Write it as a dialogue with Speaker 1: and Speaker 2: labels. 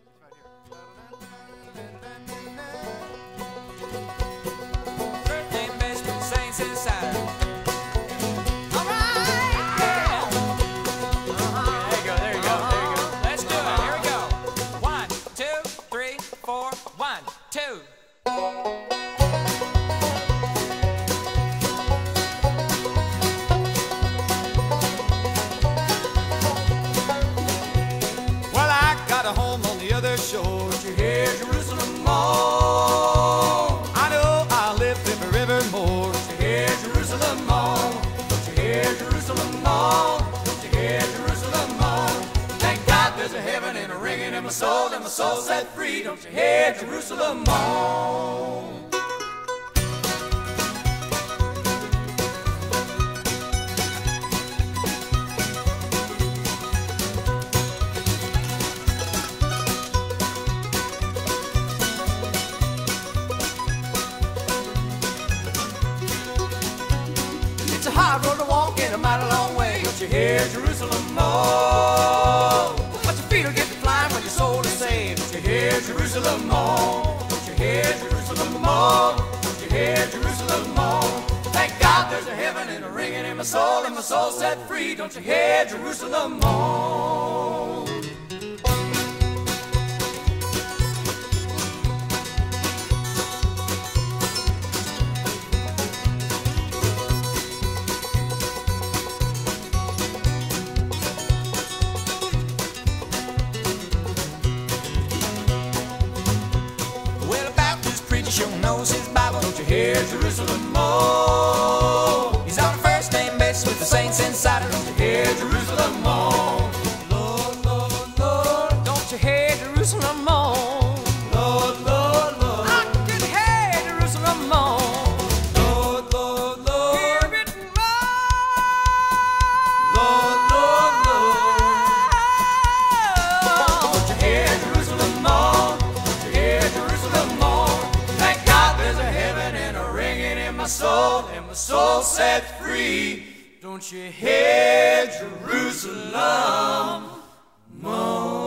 Speaker 1: First name best with the saints inside her.
Speaker 2: Shore. Don't you hear Jerusalem moan? I know I'll live there forevermore. Don't you hear Jerusalem moan? Don't you hear Jerusalem moan? Don't you hear Jerusalem moan? Thank God there's a heaven and a ringing in my soul, and my soul set free. Don't you hear Jerusalem moan? It's a hard road to walk and a mighty long way. Don't you hear Jerusalem moan? But your feet will get to flying when your soul is saved. Don't you hear Jerusalem moan? Don't you hear Jerusalem moan? Don't you hear Jerusalem moan? Thank God there's a heaven and a ringing in my soul, and my soul set free. Don't you hear Jerusalem moan? Sure knows his Bible. Don't you hear Jerusalem moan? He's on a first name basis with the saints inside it. Don't you hear Jerusalem moan? Lord, Lord, Lord. Don't you hear Jerusalem moan? Lord, Lord, Lord. I can hear Jerusalem moan. Lord, Lord, Lord. Hear it moan. Lord, Lord, Lord. Don't you hear Jerusalem moan? Don't you hear Jerusalem moan? Soul and my soul set free. Don't you hear Jerusalem moan?